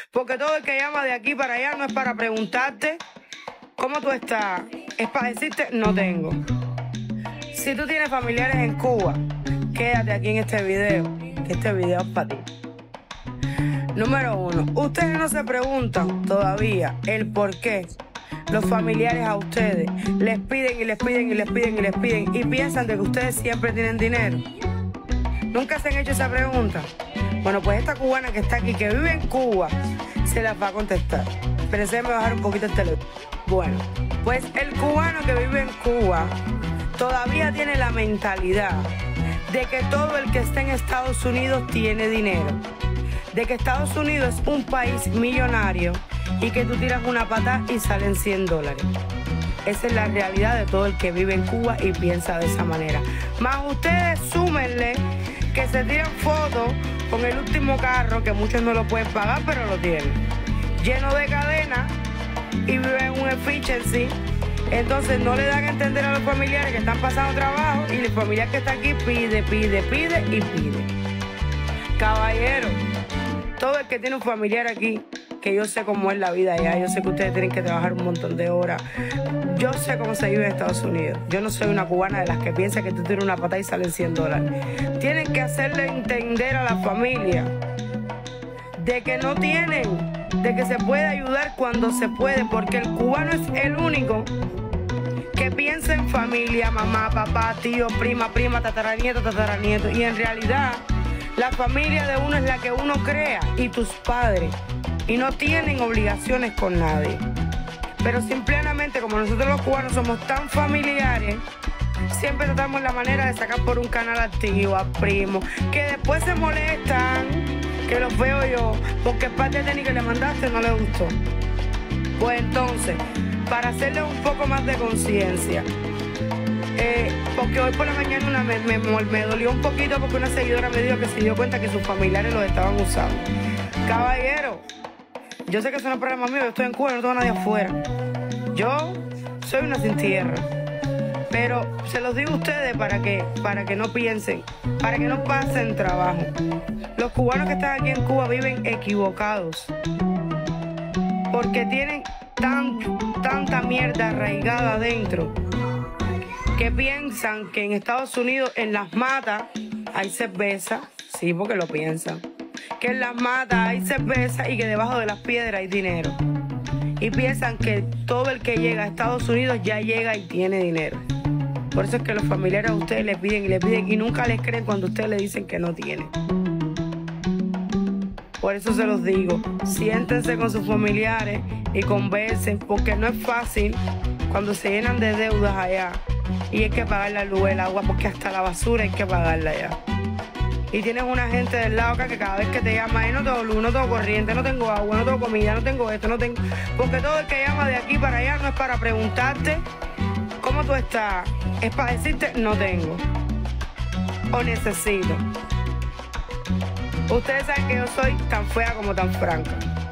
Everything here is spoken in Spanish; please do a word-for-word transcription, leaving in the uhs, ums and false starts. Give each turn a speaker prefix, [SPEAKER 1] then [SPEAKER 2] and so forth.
[SPEAKER 1] Porque todo el que llama de aquí para allá no es para preguntarte cómo tú estás, es para decirte no tengo. Si tú tienes familiares en Cuba, quédate aquí en este video, que este video es para ti. Número uno, ustedes no se preguntan todavía el por qué los familiares a ustedes les piden y les piden y les piden y les piden y piensan de que ustedes siempre tienen dinero. ¿Nunca se han hecho esa pregunta? Bueno, pues esta cubana que está aquí, que vive en Cuba, se las va a contestar. Pero déjenme bajar un poquito el teléfono. Bueno, pues el cubano que vive en Cuba todavía tiene la mentalidad de que todo el que está en Estados Unidos tiene dinero. De que Estados Unidos es un país millonario y que tú tiras una pata y salen cien dólares. Esa es la realidad de todo el que vive en Cuba y piensa de esa manera. Más ustedes súmenle que se tiran fotos con el último carro, que muchos no lo pueden pagar, pero lo tienen, lleno de cadenas y viven en un efficiency. Entonces no le dan a entender a los familiares que están pasando trabajo y el familiar que está aquí pide, pide, pide y pide. Caballero, todo el que tiene un familiar aquí, que yo sé cómo es la vida allá, yo sé que ustedes tienen que trabajar un montón de horas, yo sé cómo se vive en Estados Unidos. Yo no soy una cubana de las que piensa que tú tiras una pata y salen cien dólares. Tienen que hacerle entender a la familia de que no tienen, de que se puede ayudar cuando se puede, porque el cubano es el único que piensa en familia, mamá, papá, tío, prima, prima, tataranieto, tataranieto, y en realidad la familia de uno es la que uno crea y tus padres, y no tienen obligaciones con nadie. Pero simplemente como nosotros los cubanos somos tan familiares, siempre tratamos la manera de sacar por un canal activo a primos, que después se molestan, que los veo yo, porque el parte de que le mandaste no le gustó. Pues entonces, para hacerle un poco más de conciencia, eh, porque hoy por la mañana una me, me, me dolió un poquito porque una seguidora me dijo que se dio cuenta que sus familiares los estaban usando. Caballero, yo sé que eso no es problema mío, yo estoy en Cuba, no tengo a nadie afuera. Yo soy una sin tierra. Pero se los digo a ustedes para que, para que no piensen, para que no pasen trabajo. Los cubanos que están aquí en Cuba viven equivocados, porque tienen tan, tanta mierda arraigada adentro, que piensan que en Estados Unidos, en las matas, hay cerveza. Sí, porque lo piensan. Que en las matas hay cerveza y que debajo de las piedras hay dinero. Y piensan que todo el que llega a Estados Unidos ya llega y tiene dinero. Por eso es que los familiares a ustedes les piden y les piden y nunca les creen cuando ustedes le dicen que no tienen. Por eso se los digo, siéntense con sus familiares y conversen, porque no es fácil cuando se llenan de deudas allá y hay que pagar la luz, el agua, porque hasta la basura hay que pagarla allá. Y tienes una gente del lado acá que cada vez que te llama, eh, no tengo luz, no tengo corriente, no tengo agua, no tengo comida, no tengo esto, no tengo... Porque todo el que llama de aquí para allá no es para preguntarte cómo tú estás, es para decirte no tengo o necesito. Ustedes saben que yo soy tan fea como tan franca.